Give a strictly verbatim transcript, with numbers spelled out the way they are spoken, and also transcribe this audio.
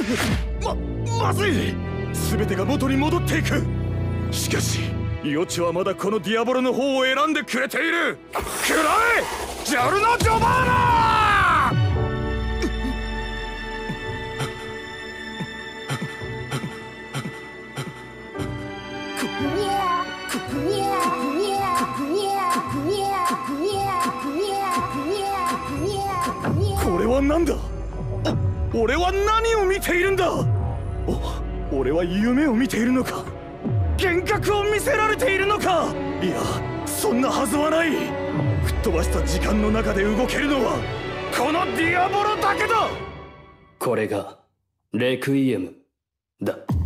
ま、まずい。全てが元に戻っていく。しかし余地はまだこのディアボロの方を選んでくれている。食らえジャルノ・ジョバーナ！これは何だ。俺は何を見ているんだ。お、俺は夢を見ているのか。幻覚を見せられているのか。いや、そんなはずはない。吹っ飛ばした時間の中で動けるのはこのディアボロだけだ。 これがレクイエムだ。